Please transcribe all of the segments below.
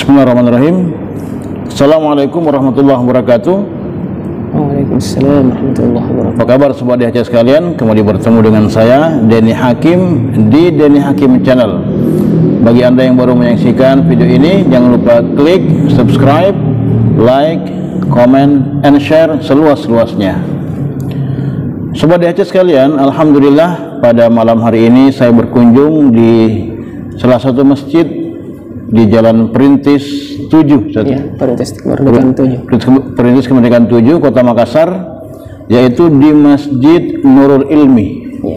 Bismillahirrahmanirrahim. Assalamualaikum warahmatullahi wabarakatuh. Waalaikumsalam warahmatullahi wabarakatuh. Apa kabar sobat DHC sekalian? Kembali bertemu dengan saya Denny Hakim di Denny Hakim Channel. Bagi Anda yang baru menyaksikan video ini, jangan lupa klik subscribe, like, comment, and share seluas-luasnya. Sobat DHC sekalian, alhamdulillah pada malam hari ini saya berkunjung di salah satu masjid di Jalan Perintis 7, ya, Perintis Kemerdekaan 7. Perintis Kemerdekaan 7, Kota Makassar, yaitu di Masjid Nurul Ilmi. Ya.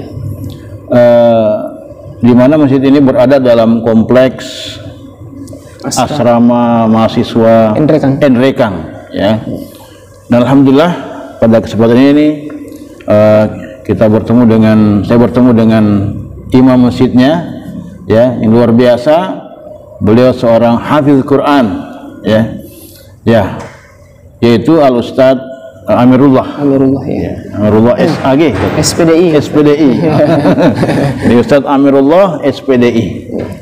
Di mana masjid ini berada dalam kompleks asrama mahasiswa Enrekang, ya. Dan alhamdulillah pada kesempatan ini saya bertemu dengan imam masjidnya, ya, yang luar biasa. Beliau seorang hafiz Quran, yaitu Al Ustadz Amirullah, SAG, SPDI. Ini Ustadz Amirullah SPDI.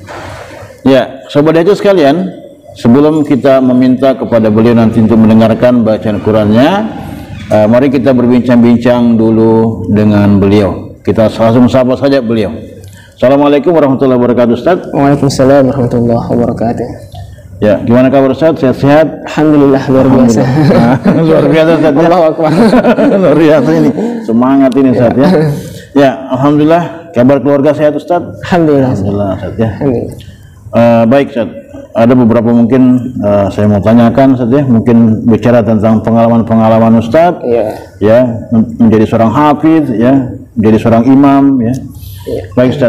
Ya, sobat DHC sekalian, sebelum kita meminta kepada beliau nanti untuk mendengarkan bacaan Qurannya, mari kita berbincang-bincang dulu dengan beliau. Kita langsung sapa saja beliau. Assalamualaikum warahmatullahi wabarakatuh, Ustaz. Waalaikumsalam warahmatullahi wabarakatuh. Ya, gimana kabar Ustaz? Sehat-sehat? Alhamdulillah, luar biasa. Luar biasa Ustaz, ya? Allahu Akbar. Luar biasa ini. Semangat ini Ustaz, ya. Ya, alhamdulillah. Kabar keluarga sehat Ustaz? Alhamdulillah. Alhamdulillah Ustaz, ya. Alhamdulillah. Baik Ustaz. Ada beberapa mungkin saya mau tanyakan Ustaz, ya. Mungkin bicara tentang pengalaman Ustaz. Ya, menjadi seorang hafiz, ya, menjadi seorang imam, ya. Baik Ustaz,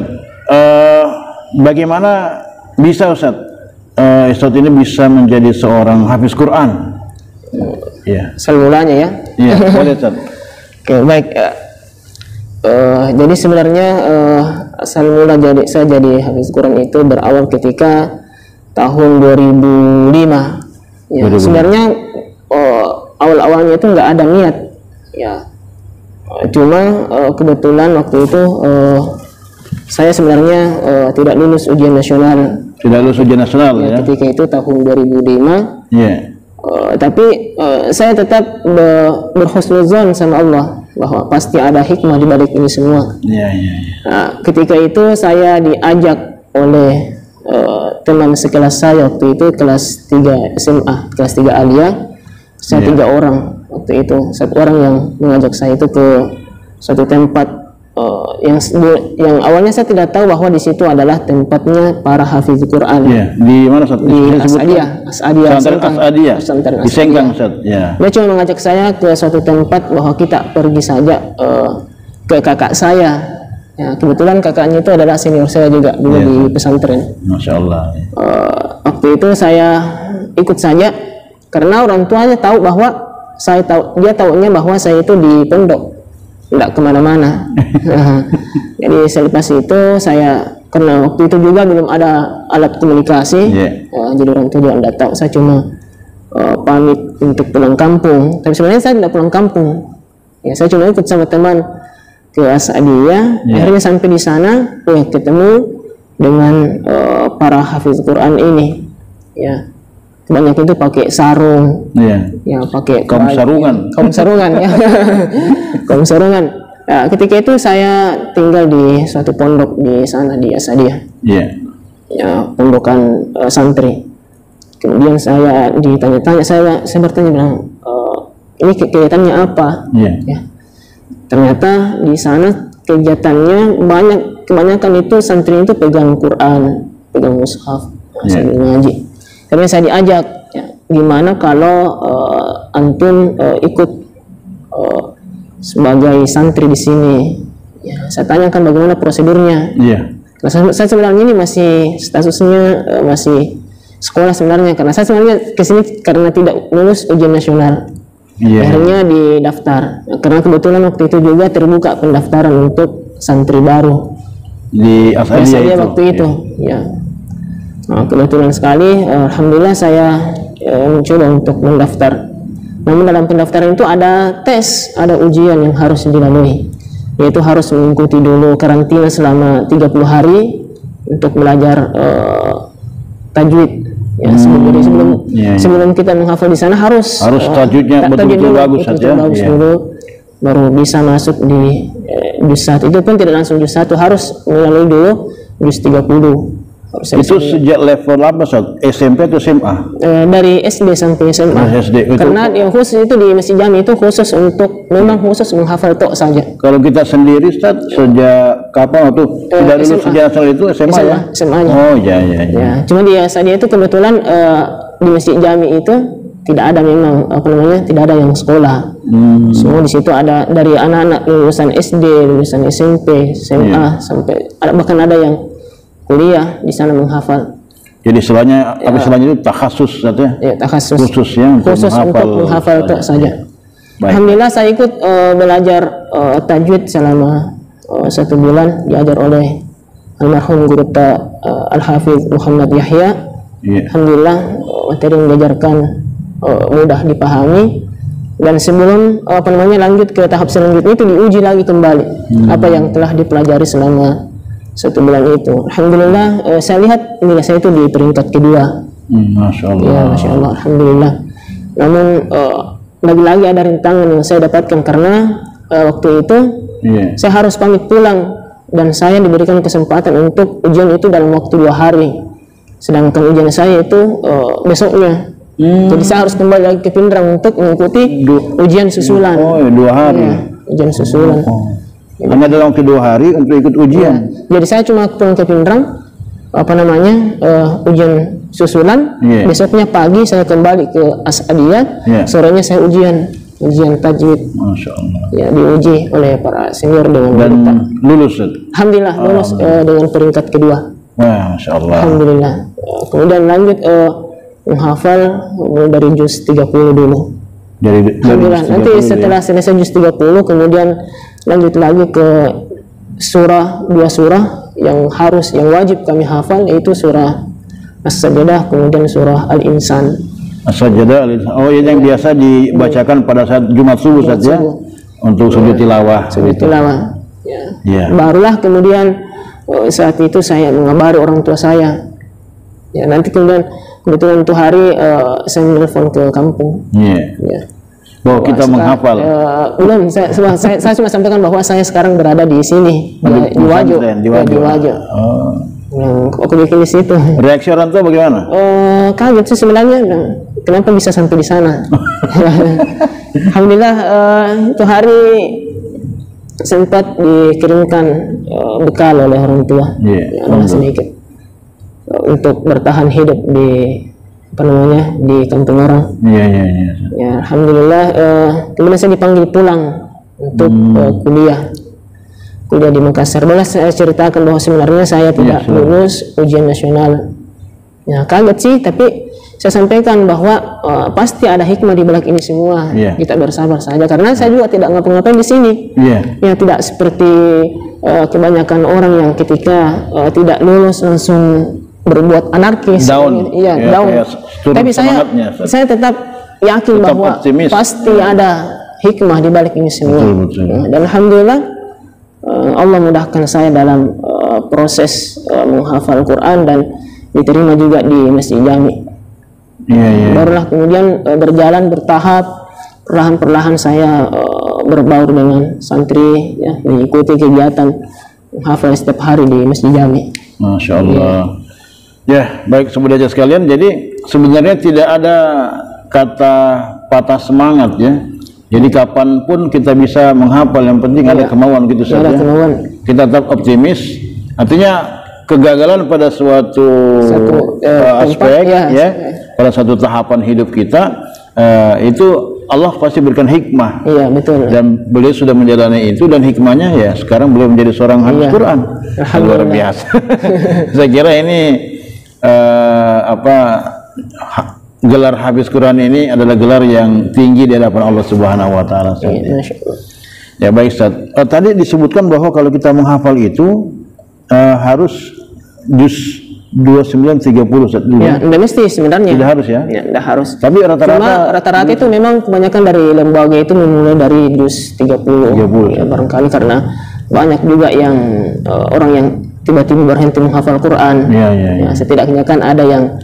bagaimana bisa Ustaz ini bisa menjadi seorang hafiz Quran? Ya. Asal mulanya ya? Iya, boleh Ustaz. Oke, baik. Jadi sebenarnya asal mula saya jadi hafiz Quran itu berawal ketika tahun 2005. Ya, 2005. Sebenarnya awal-awalnya itu nggak ada niat, ya. Cuma kebetulan waktu itu saya sebenarnya tidak lulus ujian nasional. Tidak lulus ujian nasional, ya. Ketika itu tahun 2005. Yeah. Tapi saya tetap berhusnuzon sama Allah bahwa pasti ada hikmah di balik ini semua. Yeah. Nah, ketika itu saya diajak oleh teman sekelas saya waktu itu, kelas 3 SMA, kelas 3 Aliyah. Saya 3 orang waktu itu. Satu orang yang mengajak saya itu ke suatu tempat yang awalnya saya tidak tahu bahwa di situ adalah tempatnya para hafiz Quran. Yeah. Di mana Ustaz? Di As'adiyah. Di Sengkang Ustaz. Yeah. Dia cuma mengajak saya ke suatu tempat bahwa kita pergi saja ke kakak saya. Ya, kebetulan kakaknya itu adalah senior saya juga dulu di pesantren. Masya Allah. Waktu itu saya ikut saja karena orang tuanya tahu bahwa dia tahunya bahwa saya itu di pondok, tidak kemana-mana. Jadi selepas itu karena waktu itu juga belum ada alat komunikasi, jadi orang tua juga tidak tahu. Saya cuma pamit untuk pulang kampung, tapi sebenarnya saya tidak pulang kampung. Ya, saya cuma ikut sama teman ke As'adiyah. Akhirnya sampai di sana, ketemu dengan para hafiz Quran ini. Ya, banyak itu pakai sarung, ya, pakai kaum sarungan, ya. Kaum sarungan. Ya, ketika itu saya tinggal di suatu pondok di sana di As'adiyah, ya, pondokan santri. Kemudian saya ditanya-tanya, saya bertanya bilang, ini kegiatannya apa? Ya, ternyata di sana kegiatannya kebanyakan itu santri itu pegang Quran, pegang mushaf, sambil ngaji. Karena saya diajak, ya, gimana kalau antum ikut sebagai santri di sini? Ya, saya tanyakan bagaimana prosedurnya. Nah, saya sebenarnya ini masih statusnya masih sekolah sebenarnya, karena saya sebenarnya kesini karena tidak lulus ujian nasional. Akhirnya didaftar. Nah, karena kebetulan waktu itu juga terbuka pendaftaran untuk santri baru di As'adiyah waktu itu. Ya. Nah, kebetulan sekali, alhamdulillah saya mencoba untuk mendaftar. Namun dalam pendaftaran itu ada tes, ada ujian yang harus dilalui, yaitu harus mengikuti dulu karantina selama 30 hari untuk belajar tajwid. Ya, sebelum kita menghafal di sana harus tajwidnya betul-betul bagus saja. Bagus dulu, baru bisa masuk di juz 1. Itu pun tidak langsung juz 1, harus melalui dulu juz 30. Itu sejak level apa, Ustaz? SMP atau SMA? Dari SD sampai SMA. Karena yang khusus itu di Masjid Jami itu memang khusus menghafal tok saja. Kalau kita sendiri, Ustaz, sejak kapan waktu tidak lulus sejak asal itu SMA ya? SMA-nya. Oh ya. Cuma dia itu kebetulan di Masjid Jami itu tidak ada memang tidak ada yang sekolah. Semua di situ ada dari anak-anak lulusan SD, lulusan SMP, SMA sampai bahkan ada yang kuliah di sana menghafal. Jadi istilahnya itu takhasus saja. Ya, takhasus. Khusus untuk menghafal itu saja. Alhamdulillah saya ikut belajar tajwid selama 1 bulan, diajar oleh almarhum guru Al-Hafidz Muhammad Yahya. Alhamdulillah materi yang diajarkan mudah dipahami, dan sebelum lanjut ke tahap selanjutnya itu diuji lagi kembali apa yang telah dipelajari selama 1 bulan itu. Alhamdulillah saya lihat nilai saya itu di peringkat kedua. Masya Allah. Ya, Masya Allah, Alhamdulillah. Namun lagi-lagi ada rintangan yang saya dapatkan karena waktu itu saya harus pamit pulang dan saya diberikan kesempatan untuk ujian itu dalam waktu 2 hari. Sedangkan ujian saya itu besoknya. Jadi saya harus kembali lagi ke Pindrang untuk mengikuti ujian susulan. 2 hari. Ya, ujian susulan. Hanya dalam waktu 2 hari untuk ikut ujian. Jadi saya cuma pulang ke Pindrang, ujian susulan. Besoknya pagi saya kembali ke Asadiyah. Sorenya saya ujian tajwid. Masya Allah. Ya, diuji oleh para senior dengan lulus. Alhamdulillah lulus dengan peringkat kedua. Masya Allah. Alhamdulillah. Kemudian lanjut menghafal dari juz 30 dulu. Alhamdulillah. Nanti setelah selesai juz 30 kemudian lanjut lagi ke 2 surah yang wajib kami hafal, yaitu surah As-Sajdah kemudian surah Al-Insan. As-Sajdah, oh ya, yang biasa dibacakan pada saat Jumat subuh saja untuk sujud tilawah. Ya. Barulah kemudian saat itu saya mengabari orang tua saya. Ya, nanti kemudian kebetulan itu hari saya menelpon ke kampung. Ya. Bahwa kita menghafal. Belum, saya cuma sampaikan bahwa saya sekarang berada di sini di Wajo. Aku bikin di situ. Reaksi orang tua bagaimana? Kaget sih sebenarnya. Kenapa bisa sampai di sana? Alhamdulillah itu hari sempat dikirimkan bekal oleh orang tua. Sedikit untuk bertahan hidup di di kampung orang. Ya, alhamdulillah kemudian saya dipanggil pulang untuk kuliah di Makassar. Boleh saya ceritakan bahwa sebenarnya saya tidak lulus ujian nasional. Ya, kaget sih, tapi saya sampaikan bahwa pasti ada hikmah di balik ini semua. Kita bersabar saja karena saya juga tidak ngapa-ngapain di sini. Ya, tidak seperti kebanyakan orang yang ketika tidak lulus langsung berbuat anarkis, down. Tapi saya tetap yakin bahwa optimis. Pasti ada hikmah di balik ini semua. Betul. Dan alhamdulillah Allah mudahkan saya dalam proses menghafal Quran dan diterima juga di Masjid Jami. Barulah kemudian berjalan bertahap, perlahan-perlahan saya berbaur dengan santri, mengikuti kegiatan menghafal setiap hari di Masjid Jami. Masya Allah. Ya, baik sobat Hijrah sekalian, jadi sebenarnya tidak ada kata patah semangat ya. Jadi kapanpun kita bisa menghafal, yang penting ada kemauan gitu saja. Kita tetap optimis. Artinya kegagalan pada suatu aspek pada satu tahapan hidup kita itu Allah pasti berikan hikmah. Betul. Dan beliau sudah menjalani itu, dan hikmahnya ya sekarang beliau menjadi seorang hafiz Quran. Luar biasa. Saya kira ini gelar hafiz Quran ini adalah gelar yang tinggi di hadapan Allah Subhanahu wa taala. Ya, baik Ustaz. Tadi disebutkan bahwa kalau kita menghafal itu harus juz 29 30 Ustaz. Ya, tidak mesti sebenarnya. Tidak harus ya? Ya, tidak harus. Tapi rata-rata itu memang kebanyakan dari lembaga itu memulai dari juz 30. Ya, barangkali karena banyak juga yang orang yang tiba-tiba berhenti menghafal Quran. Ya. Setidaknya kan ada yang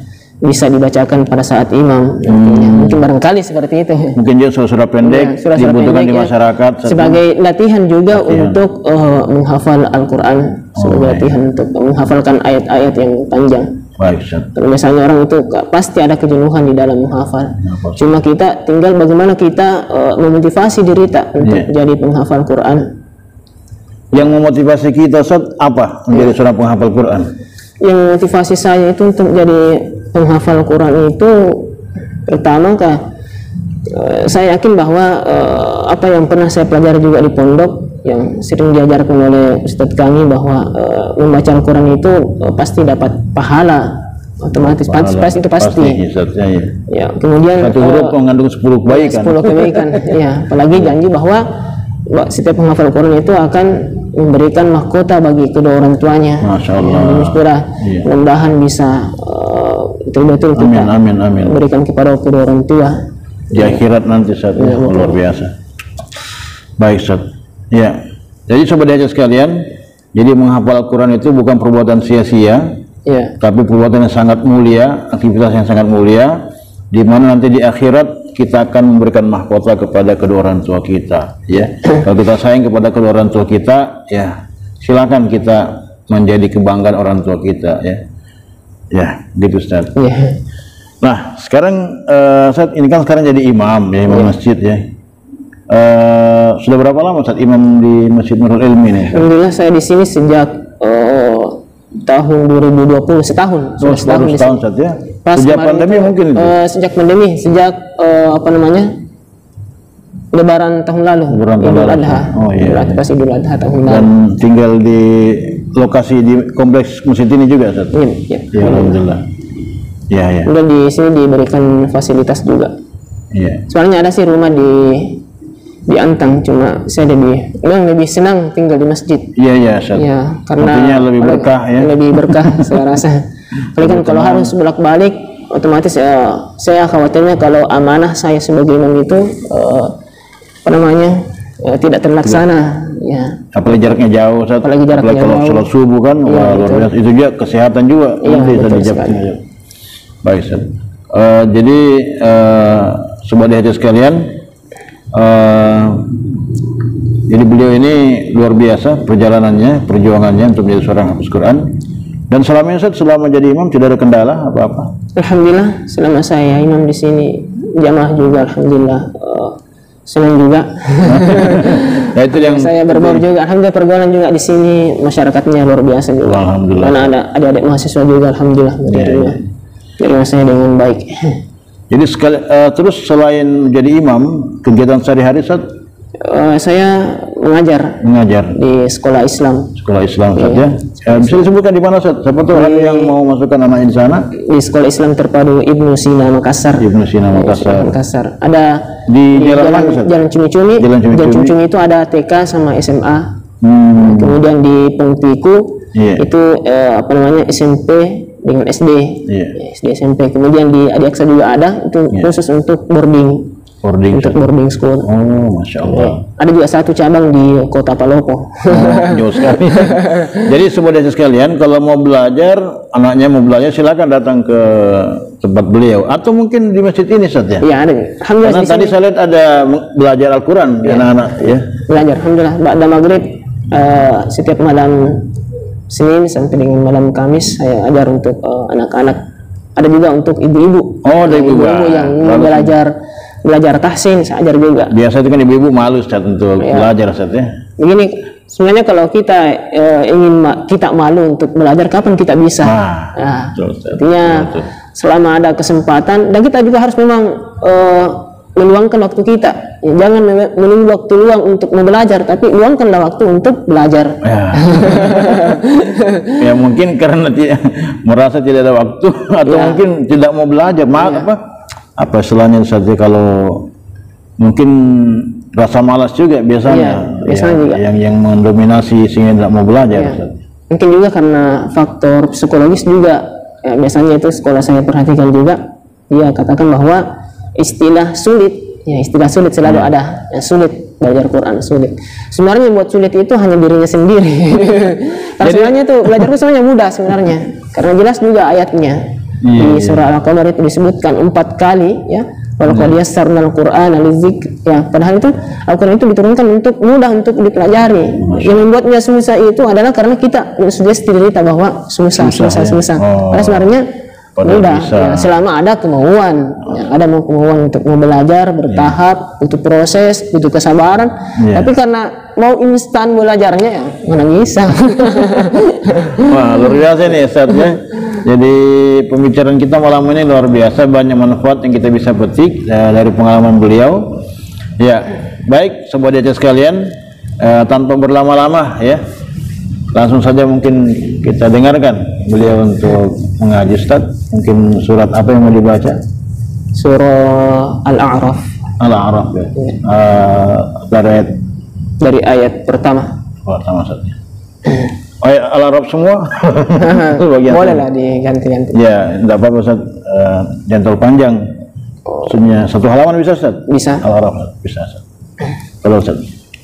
bisa dibacakan pada saat imam. Mungkin barangkali seperti itu. Mungkin juga surah-surah pendek Surah-surah dibutuhkan pendek, di masyarakat sebagai latihan juga untuk menghafal Al-Quran, sebagai latihan untuk menghafalkan ayat-ayat yang panjang. Baik, Ustaz. Karena biasanya orang itu pasti ada kejenuhan di dalam menghafal. Cuma kita tinggal bagaimana kita memotivasi diri kita untuk jadi penghafal Quran. Yang memotivasi kita, Ustaz, apa menjadi seorang penghafal Quran? Yang motivasi saya itu untuk jadi penghafal Quran itu pertama saya yakin bahwa apa yang pernah saya pelajari juga di pondok, yang sering diajarkan oleh Ustadz kami, bahwa membaca Al-Quran itu pasti dapat pahala otomatis. Pasti itu pasti. Ya, kemudian satu huruf mengandung 10 kebaikan. 10 kebaikan. Ya, apalagi janji bahwa setiap penghafal Quran itu akan memberikan mahkota bagi kedua orang tuanya. Masya Allah. Mudah-mudahan bisa betul-betul kita berikan kepada kedua orang tua di akhirat nanti, Ustaz. Luar biasa. Baik, Ustaz. Ya. Jadi sobat hajat sekalian, jadi menghafal Al-Quran itu bukan perbuatan sia-sia, tapi perbuatan yang sangat mulia, aktivitas yang sangat mulia, di mana nanti di akhirat kita akan memberikan mahkota kepada kedua orang tua kita. Ya. Kalau kita sayang kepada kedua orang tua kita, ya silakan kita menjadi kebanggaan orang tua kita. Ya, gitu, Ustaz. Nah, sekarang Ustaz, ini kan sekarang jadi imam, ya, imam masjid, ya. Sudah berapa lama Ustaz imam di Masjid Nurul Ilmi ini? Alhamdulillah saya di sini sejak tahun 2020, setahun. Setahun, Ustaz, ya. Sejak pandemi itu, mungkin itu? Sejak pandemi, sejak Lebaran tahun lalu. Idul Adha. Pas Idul Adha tahun lalu. Dan tinggal di lokasi di kompleks masjid ini juga, Ustaz? Iya. Ya, alhamdulillah. Ya. Udah di sini diberikan fasilitas juga. Iya. Soalnya ada sih rumah di Antang, cuma saya lebih senang tinggal di masjid. Iya, Ustaz. Ya, karena artinya lebih berkah, ya. Lebih berkah saya rasa. Apalagi kan kalau harus bolak-balik, otomatis saya khawatirnya kalau amanah saya sebagai imam itu tidak terlaksana. Ya. Apalagi jaraknya jauh, Ustaz. Apalagi jaraknya kalau jauh. sholat subuh kan, luar biasa. Itu juga kesehatan juga. Baik, Ustaz. Jadi sobat hajat sekalian, jadi beliau ini luar biasa perjuangannya untuk menjadi seorang hafiz Quran. Dan selama Ustaz, selama jadi imam tidak ada kendala apa-apa? Alhamdulillah, selama saya imam di sini jamaah juga, alhamdulillah senang juga. Ya, itu yang saya berbaur juga, alhamdulillah pergaulan juga di sini masyarakatnya luar biasa juga. Alhamdulillah. Karena ada adik-adik mahasiswa juga, alhamdulillah terima saya dengan baik. Jadi terus selain jadi imam, kegiatan sehari-hari, Ustaz? Saya mengajar di sekolah Islam. Sekolah Islam, Ustaz, ya. Bisa disebutkan di mana, Ustaz? Siapa tahu ada yang mau masukkan anaknya di sana? Di Sekolah Islam Terpadu Ibnu Sina Makassar. Ada di Jalan Cumi-Cumi. Jalan Cumi-Cumi itu ada TK sama SMA. Kemudian di Pengtiku itu SMP dengan SD. SD SMP. Kemudian di Adiaksa juga ada, itu khusus untuk boarding school. Oh, Masya Allah. Ada juga satu cabang di Kota Palopo. Jauh sekali. Jadi sobat sekalian, kalau mau belajar, anaknya mau belajar, silakan datang ke tempat beliau, atau mungkin di masjid ini, Ustaz, ya? Iya, ada. Alhamdulillah. Karena tadi saya lihat ada belajar Al-Quran di anak-anak, ya. Belajar, alhamdulillah. Ba'da maghrib setiap malam Senin sampai dengan malam Kamis saya ajar untuk anak-anak. Ada juga untuk ibu-ibu. Oh, ada ibu-ibu yang belajar tahsin, saya ajar juga. Biasa itu kan ibu-ibu malu, Ustaz, untuk belajar, Ustaz, ya. Begini, sebenarnya kalau kita kita malu untuk belajar, kapan kita bisa? Artinya selama ada kesempatan, dan kita juga harus memang meluangkan waktu kita. Jangan menunggu waktu luang untuk belajar, tapi luangkanlah waktu untuk belajar. Ya mungkin karena merasa tidak ada waktu, atau mungkin tidak mau belajar. Apa istilahnya, saja kalau mungkin rasa malas juga biasanya, juga. yang mendominasi sehingga tidak mau belajar. Mungkin juga karena faktor psikologis juga. Biasanya itu sekolah saya perhatikan juga, dia katakan bahwa istilah sulit selalu ada. Sulit belajar Quran, sulit. Sebenarnya yang buat sulit itu hanya dirinya sendiri. Karena sebenarnya itu belajar itu sebenarnya mudah sebenarnya, karena jelas juga ayatnya. Di surah Al-Qamar itu disebutkan 4 kali ya. Walaqad yassarnal Qur'ana lidzikr ya, padahal itu Al-Qur'an itu diturunkan untuk mudah untuk dipelajari. Yang membuatnya susah itu adalah karena kita sugesti diri kita bahwa susah. Padahal sebenarnya mudah ya, selama ada kemauan ya, ada kemauan untuk mau belajar bertahap, butuh proses, butuh kesabaran. Tapi karena mau instan belajarnya ya mana bisa. Wah, luar biasa nih Ustaz ya. Jadi pembicaraan kita malam ini luar biasa, banyak manfaat yang kita bisa petik dari pengalaman beliau. Ya, baik sobat DT sekalian, tanpa berlama-lama ya, langsung saja mungkin kita dengarkan beliau untuk mengaji. Ustaz, mungkin surat apa yang mau dibaca? Surah Al-A'raf. Al-A'raf ya. Dari ayat pertama. Pertama saja. Al-Arab semua? Boleh lah diganti-ganti. Ya, tidak apa-apa Ustaz. Jangan panjang. Maksudnya satu halaman bisa Ustaz? Bisa. Al-Arab bisa Ustaz. Kalau Ustaz.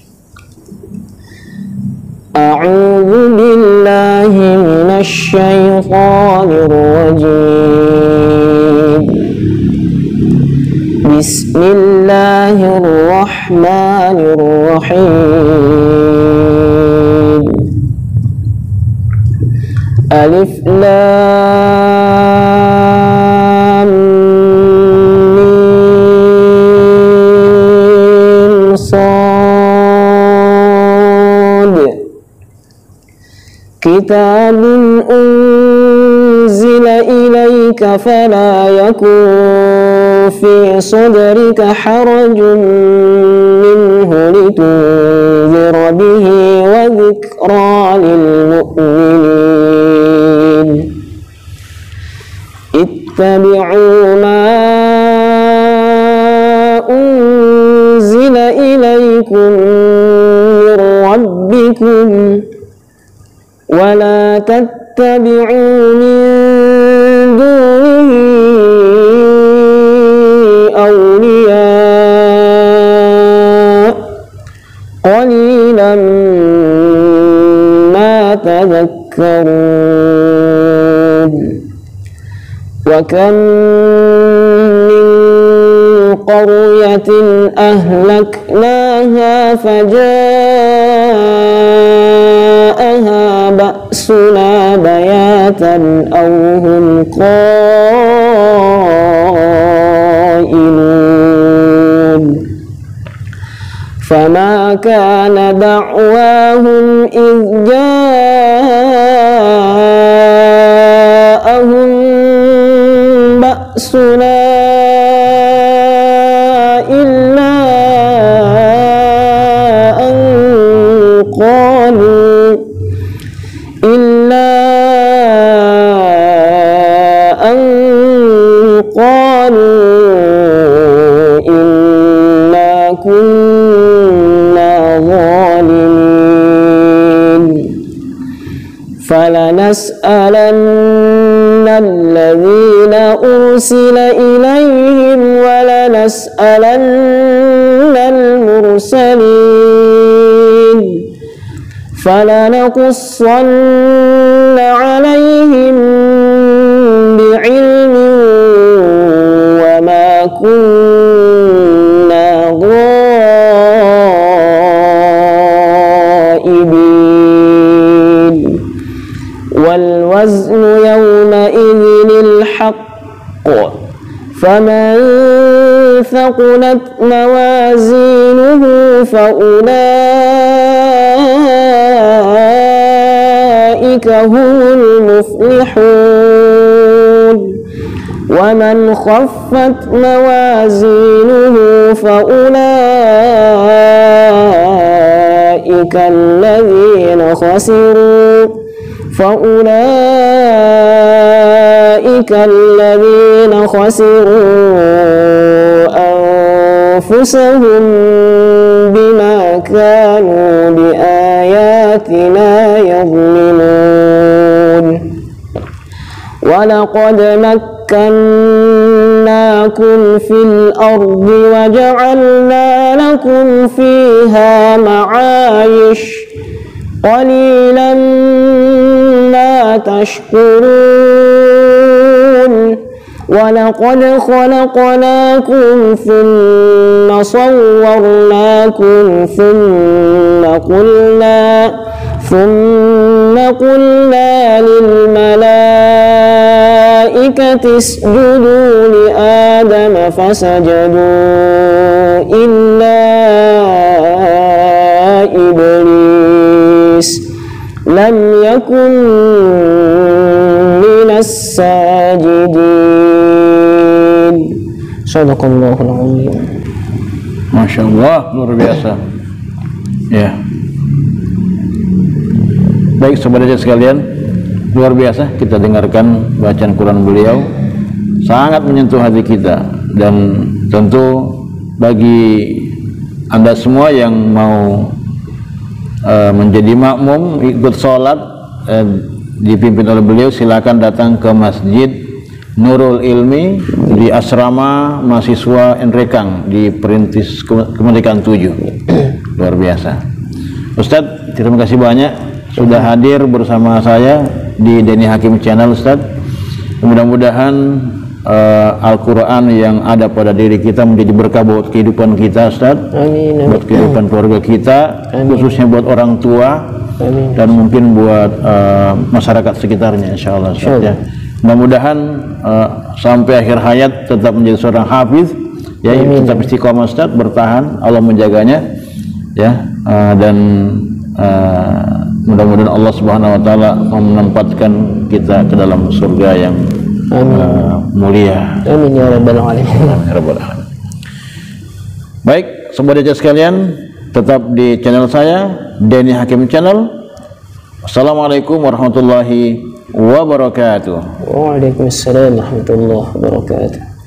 A'udzu billahi minasy syaithanir rajim. Bismillahirrahmanirrahim. Alif Lam Mim Shad. Kitabun unzila ilayka fala yakun fi sadrika harajun minhu litunzira bihi wa dhikra lil mu'minin. Ittabi'u ma unzila ilaykum min rabbikum wa la tattabi'u min dunihi awliya qalilan ma tadhakkarun. Wa kam min qaryatin ahlaknaha faja'aha ba'suna bayatan aw hum qailun. Fama kana da'wahum idh ja'ahum ba'suna illa an qalu inna kunna zalimin. Falanas'alanna alladhina ursila ilayhim wa lanas'alanna al-mursalin. Falanaqussanna alayhim bi'ilmin wa ma kunna ghaibin. Wal waznu yawma idhinil haqq. فمن ثقلت موازينه فأولئك هم المفلحون ومن خفت موازينه فأولئك الذين خسروا أنفسهم بما كانوا بآياتنا يظلمون. ولقد مكناكم في الأرض وجعلنا لكم فيها معايش قليلا ما تشكرون. ولقد خلقناكم ثم صورناكم ثم قلنا للملائكة اسجدوا لآدم فسجدوا إلا إبليس لم يكن من الساجدين. Sadaqallahul azim. Masya Allah, luar biasa. Ya. Baik saudara sekalian, luar biasa kita dengarkan bacaan Quran beliau, sangat menyentuh hati kita. Dan tentu bagi Anda semua yang mau menjadi makmum ikut sholat dipimpin oleh beliau, silakan datang ke Masjid Nurul Ilmi di asrama mahasiswa Enrekang di Perintis Kemerdekaan 7. Luar biasa. Ustadz, terima kasih banyak sudah hadir bersama saya di Denny Hakim Channel. Ustadz, mudah-mudahan Al-Quran yang ada pada diri kita menjadi berkah buat kehidupan kita, Ustadz. Amin. Buat kehidupan keluarga kita, khususnya buat orang tua. Amin. Dan mungkin buat masyarakat sekitarnya, insya Allah, Ustadz, ya. Mudah-mudahan sampai akhir hayat tetap menjadi seorang hafiz, ya. Amin. Tetap istiqomah, Ustadz, bertahan, Allah menjaganya, ya. Dan mudah-mudahan Allah Subhanahu wa taala menempatkan kita ke dalam surga yang mulia. Amin ya rabbal alamin. Baik, saudara sekalian, tetap di channel saya Denny Hakim Channel. Assalamualaikum warahmatullahi wabarakatuh. Waalaikumsalam warahmatullahi wabarakatuh.